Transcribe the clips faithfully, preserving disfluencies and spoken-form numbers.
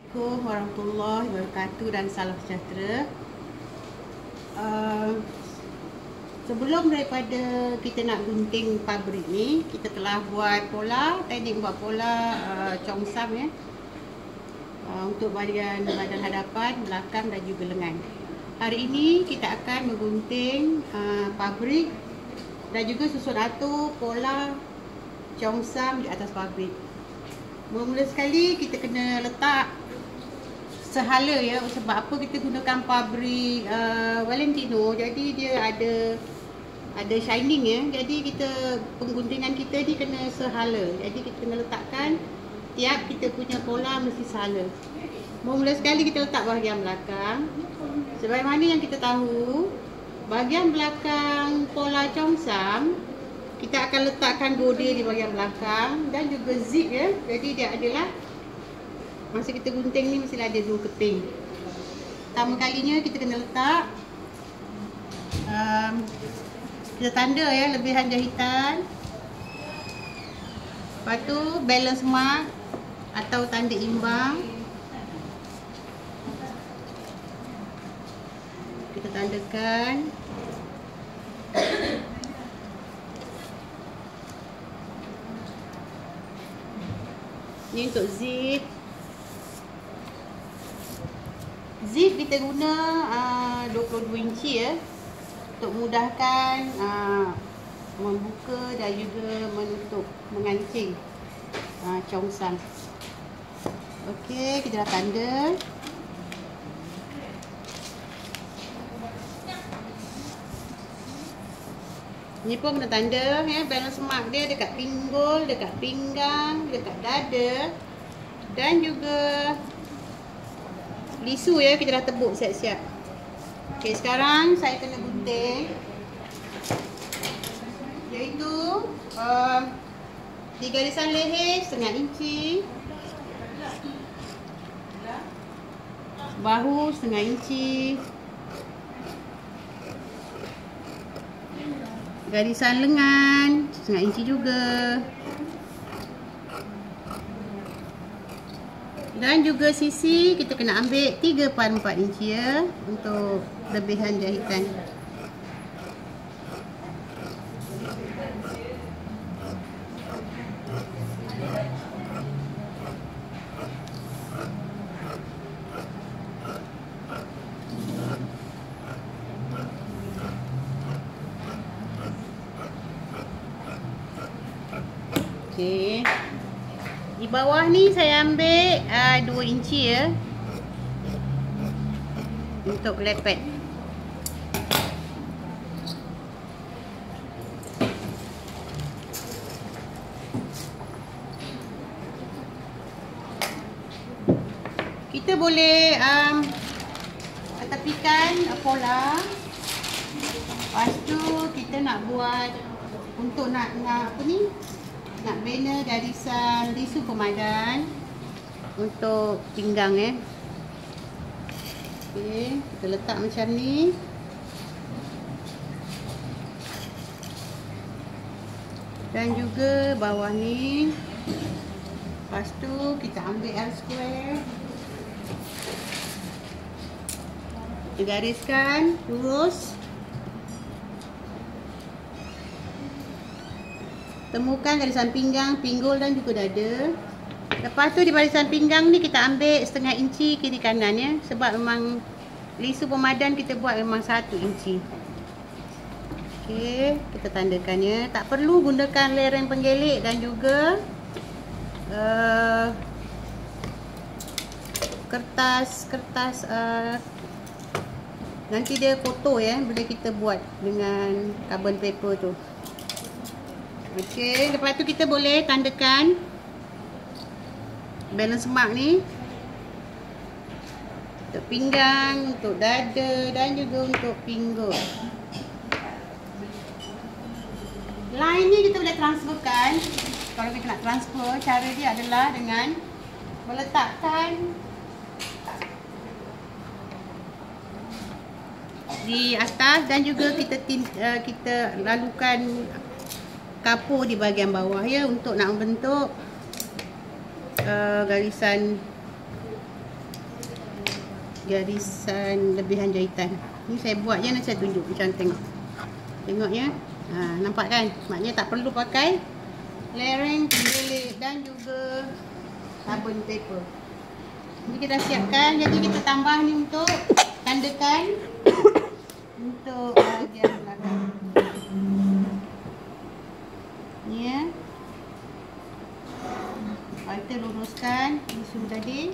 Assalamualaikum warahmatullahi wabarakatuh dan salam sejahtera. Uh, sebelum daripada kita nak gunting pabrik ni, kita telah buat pola, teknik buat pola uh, congsam ya. Uh, untuk bahagian badan hadapan, belakang dan juga lengan. Hari ini kita akan menggunting uh, pabrik dan juga susun atur pola congsam di atas pabrik. Mula-mula sekali kita kena letak sehala ya, sebab apa kita gunakan pabrik uh, Valentino, jadi dia ada ada shining ya, jadi kita pengguntingan kita ni kena sehala, jadi kita kena letakkan tiap kita punya pola mesti sehala. Mula sekali kita letak bahagian belakang. Sebagaimana yang kita tahu, bahagian belakang pola congsam kita akan letakkan gode di bahagian belakang dan juga zip ya, jadi dia adalah masa kita gunting ni mesti ada dua keping. Pertama kalinya kita kena letak um, kita tanda ya lebihan jahitan. Lepas tu balance mark atau tanda imbang kita tandakan. Ni untuk zip. Zip kita guna uh, dua puluh dua inci ya, untuk mudahkan uh, membuka dan juga menutup, mengancing uh, congsam. Okey, kita dah tanda. Ni pun kena tanda ya, balance mark dia dekat pinggul, dekat pinggang, dekat dada dan juga lisu ya, kita dah tebuk siap-siap. Okey, sekarang saya kena gunting, iaitu uh, di garisan leher setengah inci, bahu setengah inci, garisan lengan setengah inci juga, dan juga sisi kita kena ambil tiga per empat inci ya, untuk lebihan jahitan. Okey. Di bawah ni saya ambil uh, dua inci ya, untuk lepet. Kita boleh um, tepikan pola. Lepas tu kita nak buat untuk nak, nak apa ni? Nak bina garisan lisu pemadan untuk pinggang ya. Okey, kita letak macam ni. Dan juga bawah ni. Lepas tu kita ambil L square. Kita gariskan lurus. Temukan garisan pinggang, pinggul dan juga dada. Lepas tu di barisan pinggang ni kita ambil setengah inci kiri kanan ya, sebab memang lisu pemadan kita buat memang satu inci. Okey, kita tandakan ya. Tak perlu gunakan lereng penggelik dan juga uh, kertas kertas uh, nanti dia kotor ya bila kita buat dengan carbon paper tu. Okey, lepas tu kita boleh tandakan balance mark ni untuk pinggang, untuk dada dan juga untuk pinggul. Line ni kita boleh transferkan. Kalau kita nak transfer, cara dia adalah dengan meletakkan di atas dan juga kita uh, kita lalukan kapur di bahagian bawah ya, untuk nak membentuk uh, garisan garisan lebihan jahitan. Ni saya buat je, nanti saya tunjuk macam tengok. Tengok ya. Ha, nampak kan? Maknanya tak perlu pakai lereng, pembelit dan juga sabun paper. Jadi kita siapkan. Jadi kita tambah ni untuk tandakan untuk bahagian belakang. Ni ya. Kita luruskan tisu tadi.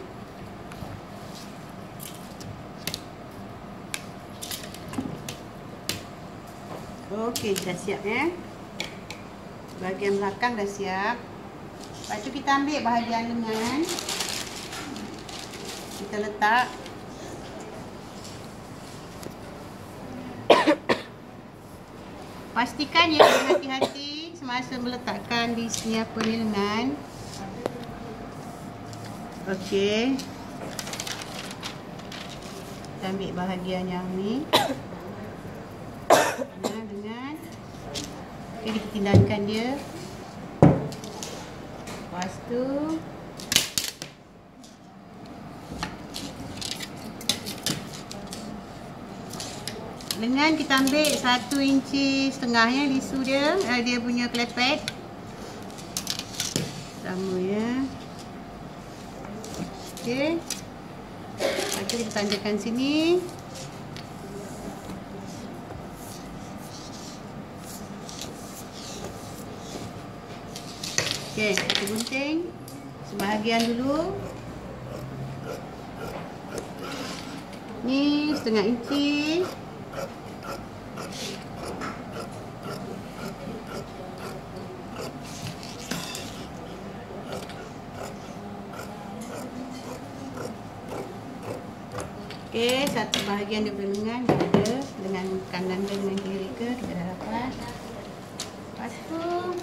Okey, dah siap ya. Bahagian belakang dah siap. Lepas tu kita ambil bahagian lengan. Kita letak. Pastikan ya, hati-hati semasa meletakkan di sini apa ni lengan. Okey. Kita ambil bahagian yang ni. Okay, kita tinggalkan dia. Lepas tu lengan kita ambil satu inci setengahnya lisu dia, dia punya kelepek. Sama ya. Okey. Lepas tu kita tandakan sini. Okey, kita gunting sebahagian dulu. Ni setengah inci. Okey, satu bahagian daripada lengan ada, lengan kanan dan lengan kiri ke kita dah dapat. Lepas tu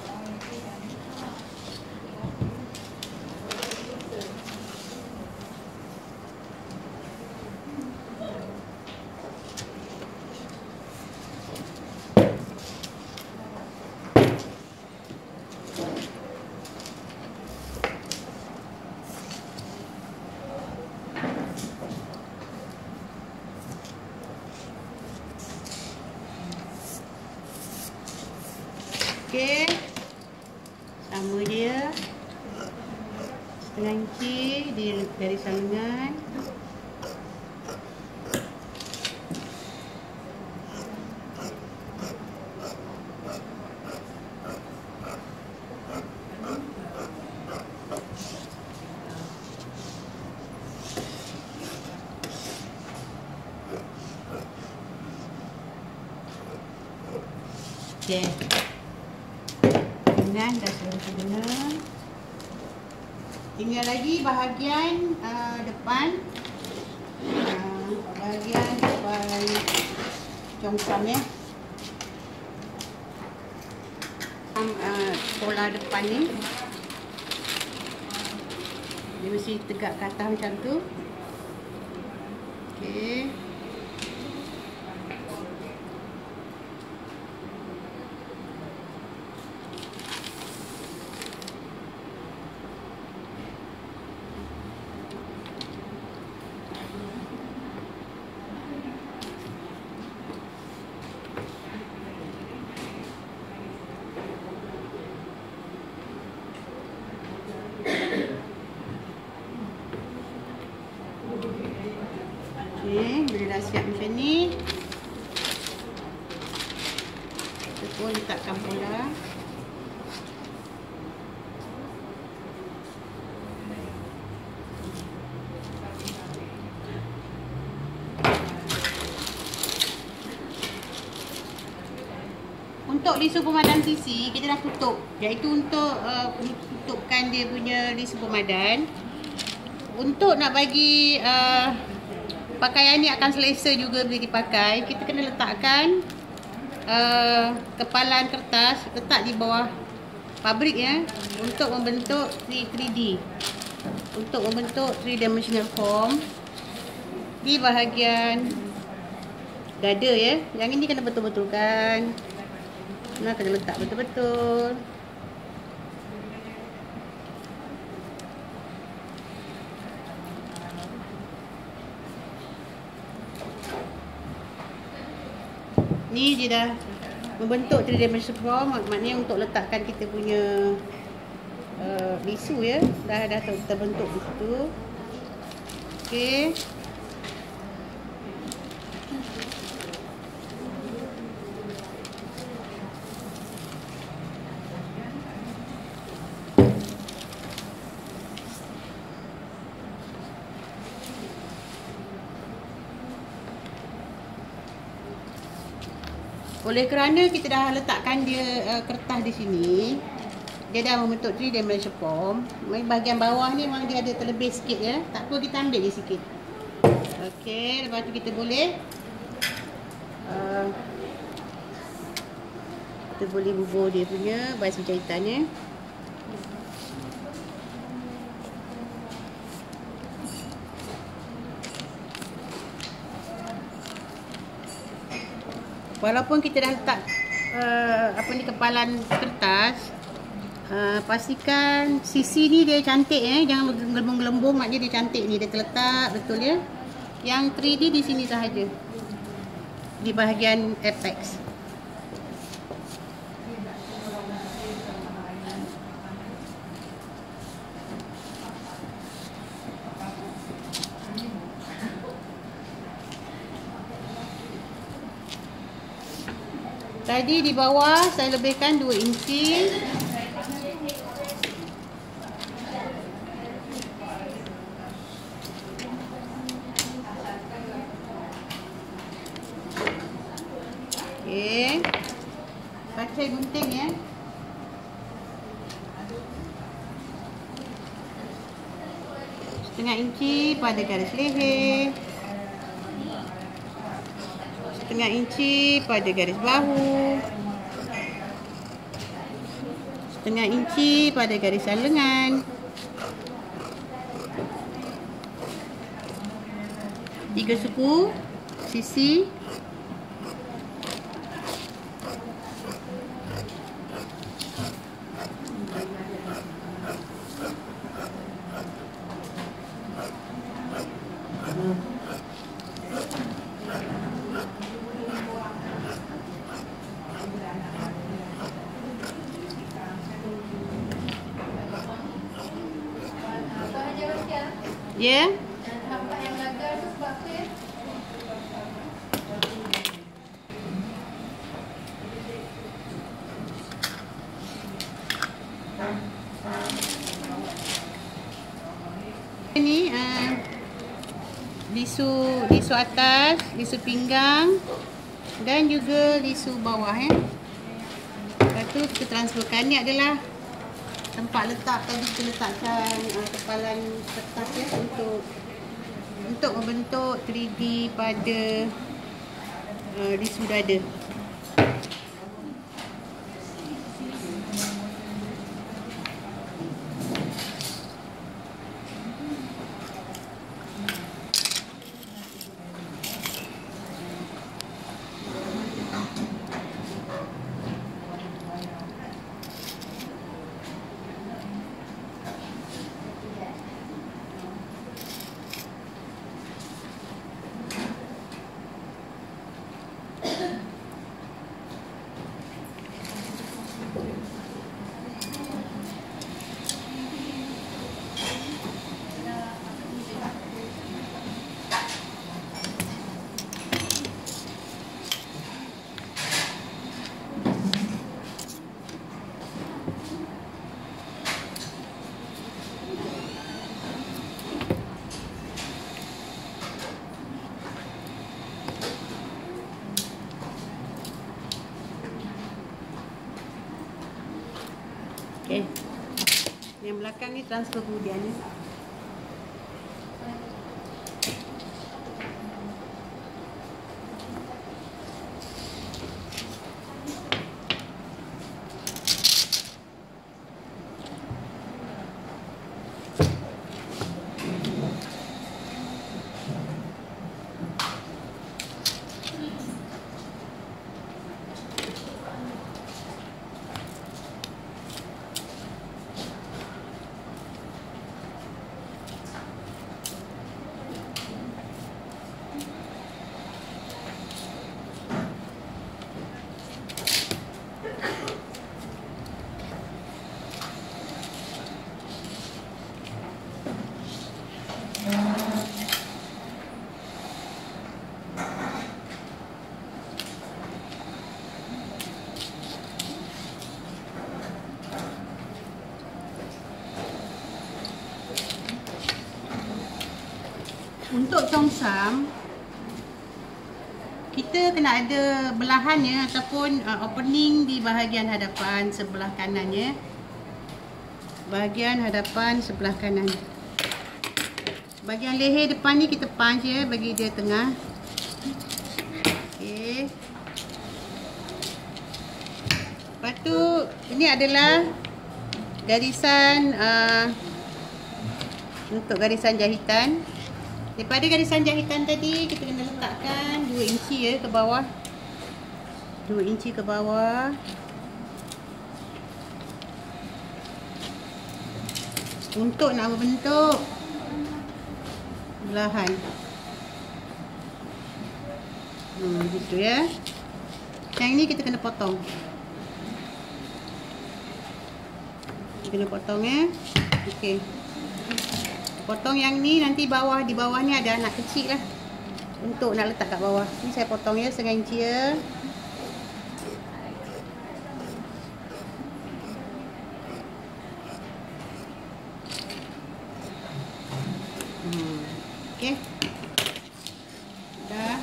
okey, sama dia setengah inci di garisan lengan. Okey. Dah sempurna. Tinggal lagi bahagian uh, depan, uh, bahagian depan congkam ya. Uh, pola depan ni dia mesti tegak ke atas macam tu. Okey. Okey, bila dah siap macam ni, kita pun letakkan pola. Untuk lisu pemadam sisi kita dah tutup, iaitu untuk uh, tutupkan dia punya lisu pemadan. Untuk nak bagi uh, pakaian ni akan selesa juga bila dipakai, kita kena letakkan uh, kepalan kertas, letak di bawah pabrik ya, untuk membentuk three D, untuk membentuk three dimensional form di bahagian dada ya. Yang ini kena betul-betulkan, nah kena letak betul-betul. Ni dia dah membentuk three dimensional form, maknanya untuk letakkan kita punya uh, bisu ya, dah dah ter terbentuk di situ. Okey. Oleh kerana kita dah letakkan dia uh, kertas di sini, dia dah membentuk three dimensional form. Bahagian bawah ni memang dia ada terlebih sikit ya. Tak apa, kita ambil dia sikit. Okey, lepas tu kita boleh uh, kita boleh bubur dia punya basuh jahitannya. Walaupun kita dah letak uh, apa ni kepalan kertas, uh, pastikan sisi ni dia cantik eh, jangan gelembung-gelembung, maknanya dia cantik ni, dia terletak betul ya. Yang three D di sini sahaja, di bahagian apex. Tadi di bawah saya lebihkan dua inci. Okey. Lepas saya gunting ya. Setengah inci pada garis leher. Setengah inci pada garis bahu, setengah inci pada garisan lengan, tiga suku sisi, ya. Hampa yang gagal tu sebab apa ya? Ini uh, lisu lisu atas, lisu pinggang dan juga lisu bawah ya. Lepas tu kita transferkan. Ni adalah tempat letak tadi kita letakkan uh, kepalan kertas ya, untuk untuk membentuk three D pada uh, lisu dada. Okey. Yang belakang ni transfer kemudian ni. Untuk congsam, kita kena ada belahannya ataupun uh, opening di bahagian hadapan sebelah kanannya. Bahagian hadapan sebelah kanan. Bahagian leher depan ni kita punch ya, bagi dia tengah. Okey. Lepas tu ini adalah garisan uh, untuk garisan jahitan. Daripada garisan jahitan tadi kita kena letakkan dua inci ya ke bawah. dua inci ke bawah. Untuk nak membentuk belahan. Hmm, gitu ya. Yang ini kita kena potong. Kita kena potong ya. Okey. Potong yang ni, nanti bawah, di bawah ni ada anak kecil lah untuk nak letak kat bawah. Ni saya potong ya, setengah inci ya. Hmm. Okey. Dah.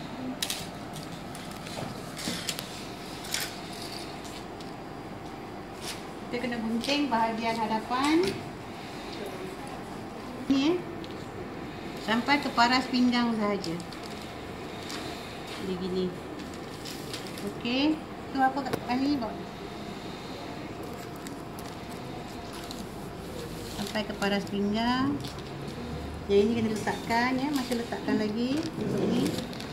Kita kena gunting bahagian hadapan. Ni eh. Sampai ke paras pinggang sahaja. Begini. Okey. Tu apa kat ni bawa. Sampai ke paras pinggang. Yang ini kena letakkan ya, masih letakkan lagi untuk ni.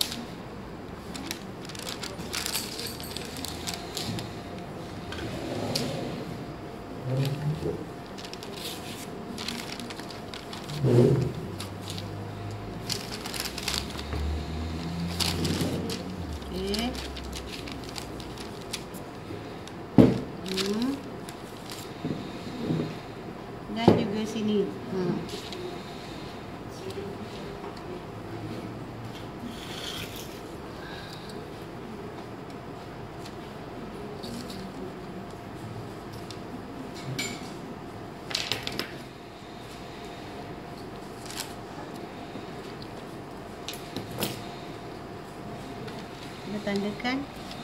Okey. Hmm. Dan juga sini. Hmm. Kita tandakan.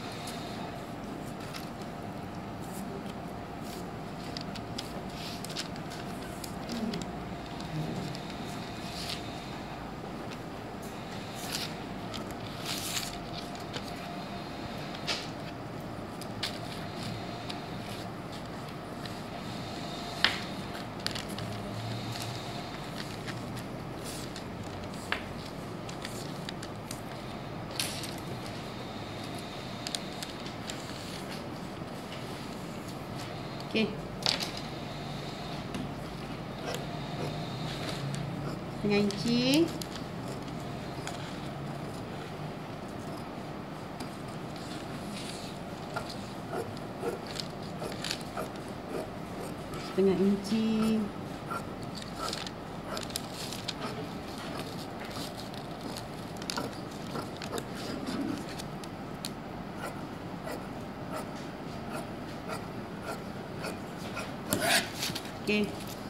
Okey. Setengah inci. Setengah inci. Okey.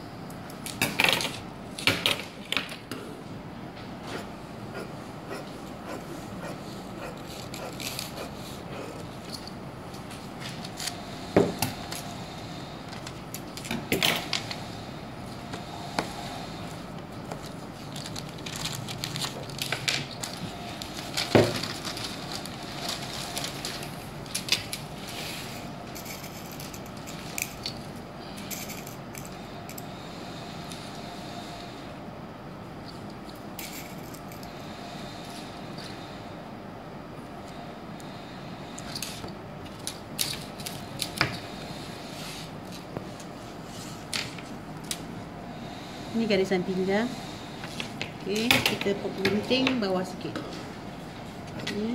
Ini garisan pinggang. Okey, kita gunting bawah sikit. Ni.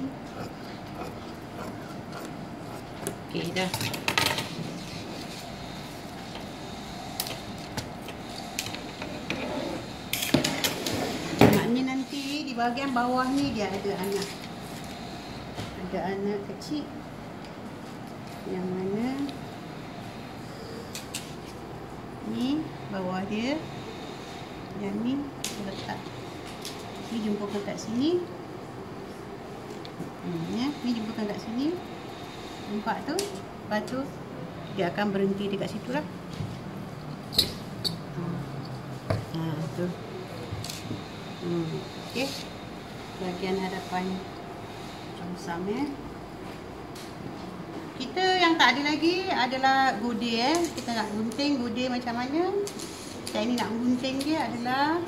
Okey, dah. bahagian bawah ni dia ada anak. Ada anak kecil. Yang mana ni bawah dia. Yang ni letak. Ni jumpukan kat sini. Hmm, ya. Ni jumpukan kat sini. Nampak tu? Lepas tu dia akan berhenti dekat situ lah. Ha, tu. Hmm, okey. Bahagian hadapan Cheongsam ya. Kita yang tak ada lagi adalah gudeh eh. Kita nak gunting gudeh macam mana? Saya ni nak gunting dia adalah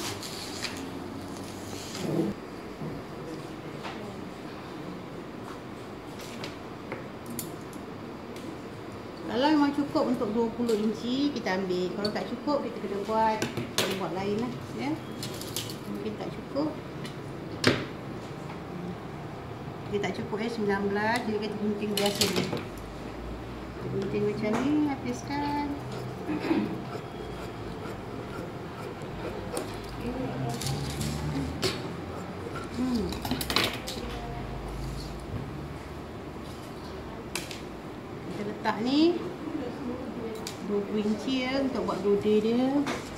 kalau memang cukup untuk dua puluh inci kita ambil. Kalau tak cukup kita kena buat kena buat lain lah ya. Mungkin tak cukup. Dia tak cukup ya sembilan belas, jadi kita gunting biasa ni. Gunting macam ni, habiskan. Hmm. Kita letak ni dua puluh inci ya untuk buat gudeh dia.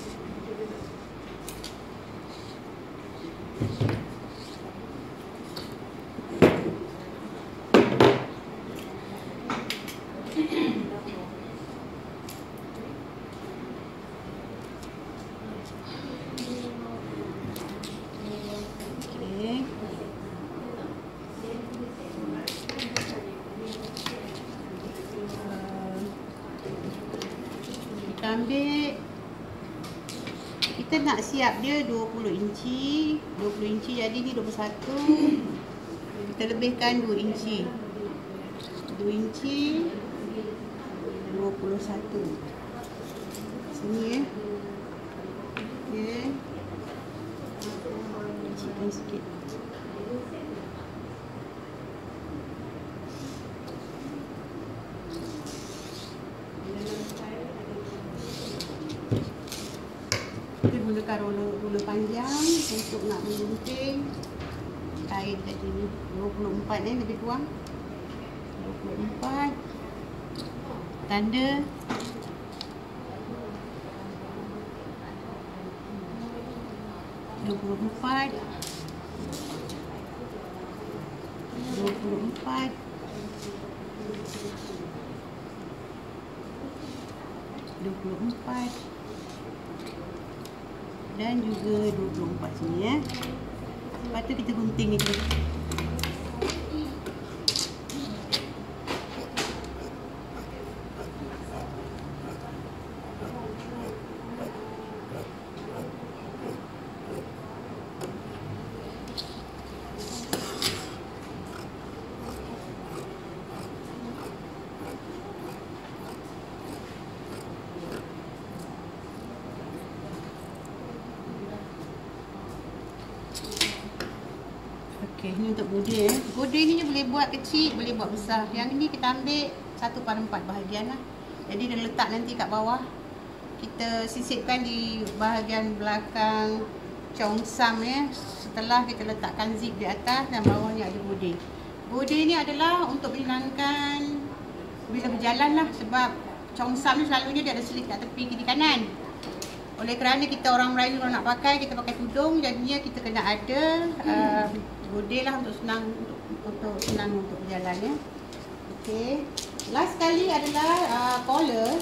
Kita ambil, kita nak siap dia dua puluh inci, dua puluh inci jadi ni dua puluh satu. Kita lebihkan dua inci, dua inci, dua puluh satu. Sini ya. Okey. Kecilkan sikit. Kita gunakan ruler, ruler panjang untuk nak menggunting kain tadi ni. dua puluh empat eh, lebih kurang. dua puluh empat. Tanda. dua puluh empat. dua puluh empat. dua puluh empat. Dan juga dua puluh empat sini ya. Lepas tu kita gunting itu. Okey, ni untuk gudeh eh. Gudeh ni boleh buat kecil, boleh buat besar. Yang ni kita ambil satu per empat bahagian lah. Jadi dia letak nanti kat bawah. Kita sisipkan di bahagian belakang Cheongsam ya. Setelah kita letakkan zip di atas dan bawahnya ada gudeh. Gudeh ni adalah untuk menyenangkan bila berjalan lah. Sebab Cheongsam ni selalunya dia ada selit kat tepi kiri kanan. Oleh kerana kita orang Melayu kalau nak pakai, kita pakai tudung, jadinya kita kena ada uh, gudeh lah untuk senang untuk, untuk senang untuk berjalan ya. Okey. Last kali adalah uh, collar.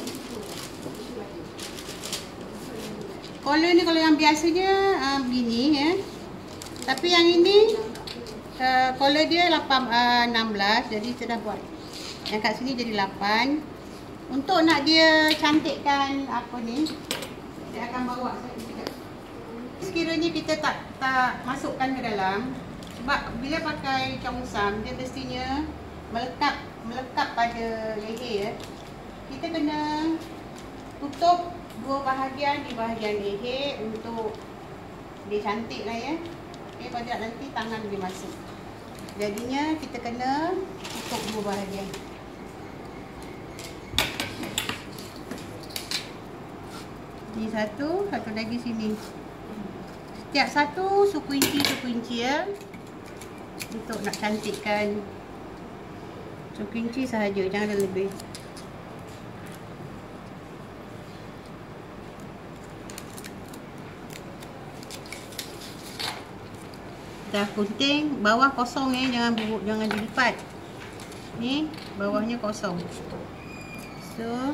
Collar ni kalau yang biasanya uh, begini ya. Tapi yang ini uh, collar dia lapan, uh, enam belas, jadi kita dah buat. Yang kat sini jadi lapan. Untuk nak dia cantikkan apa ni, dia akan bawa sekejap. Sekiranya kita tak tak masukkan ke dalam, sebab bila pakai Cheongsam dia mestinya melekat melekat pada leher ya. Kita kena tutup dua bahagian di bahagian leher untuk dia cantik lah ya. Okay, pada nanti tangan boleh masuk. Jadinya kita kena tutup dua bahagian. Ni satu, satu lagi sini. Setiap satu suku inci suku inci ya. Untuk nak cantikkan suku inci sahaja, jangan ada lebih. Dah gunting, bawah kosong eh, jangan buruk, jangan dilipat. Ni bawahnya kosong. So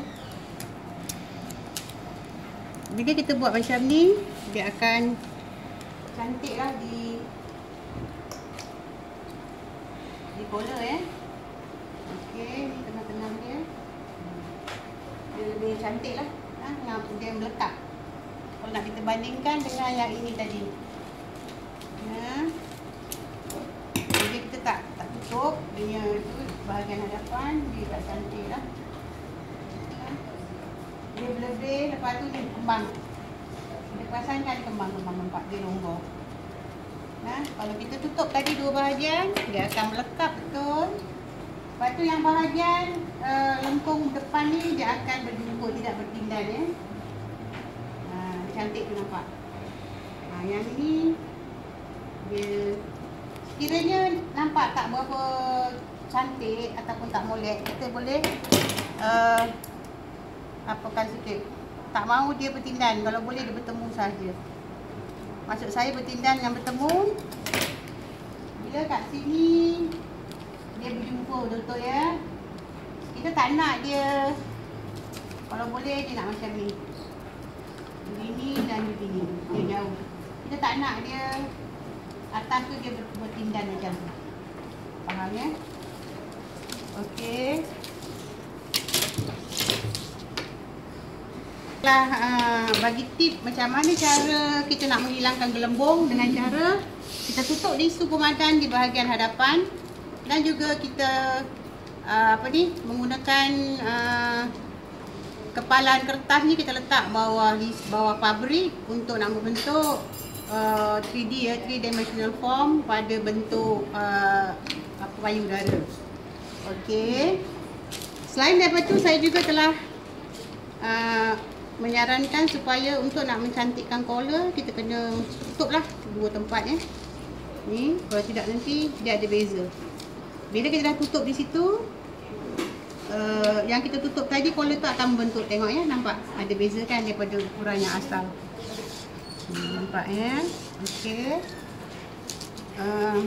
bila kita buat macam ni, dia akan cantik lah di di collar eh. Okey, ni tengah-tengah dia. Dia lebih cantik lah. Ha, dia melekat. Kalau nak kita bandingkan dengan yang ini tadi. Ya. Jadi kita tak tak tutup dia tu bahagian hadapan, dia tak cantik lah. Dia lebih, lepas tu dia kembang. Kita perasan kan kembang-kembang nampak dia longgar. Nah, kalau kita tutup tadi dua bahagian, dia akan melekat betul. Lepas tu yang bahagian uh, lengkung depan ni dia akan berjungkut, tidak berpindan ya. Ha, cantik tu nampak. Ha, yang ni dia sekiranya nampak tak berapa cantik ataupun tak molek, kita boleh uh, apakan sikit. Tak mahu dia bertindan, kalau boleh dia bertemu saja. Maksud saya bertindan yang bertemu bila kat sini dia berjumpa betul-betul ya. Kita tak nak dia, kalau boleh dia nak macam ni, begini dan begini, dia jauh. Kita tak nak dia atas tu dia bertindan macam tu. Faham ya? Okey. Lah, uh, bagi tip macam mana cara kita nak menghilangkan gelembung dengan cara kita tutup di suku madan di bahagian hadapan, dan juga kita uh, apa ni menggunakan uh, kepalan kertas ni kita letak bawah di bawah pabrik untuk nak membentuk uh, three D ya, three dimensional form pada bentuk uh, apa payudara. Okey. Selain daripada tu, saya juga telah uh, menyarankan supaya untuk nak mencantikkan collar kita kena tutup lah dua tempat ya. Ni kalau tidak nanti dia ada beza. Bila kita dah tutup di situ, uh, yang kita tutup tadi collar tu akan membentuk, tengok ya, nampak ada beza kan daripada ukuran yang asal. Hmm, nampak ya. Okey. Uh,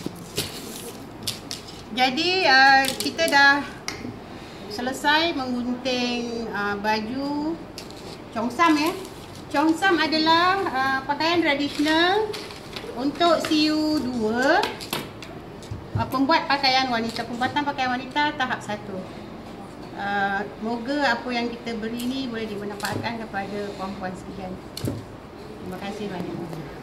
jadi uh, kita dah selesai menggunting uh, baju Cheongsam ya. Cheongsam adalah uh, pakaian tradisional untuk C U dua, uh, pembuat pakaian wanita, pembuatan pakaian wanita tahap satu. Uh, moga apa yang kita beri ni boleh dimanfaatkan kepada puan-puan sekalian. Terima kasih banyak.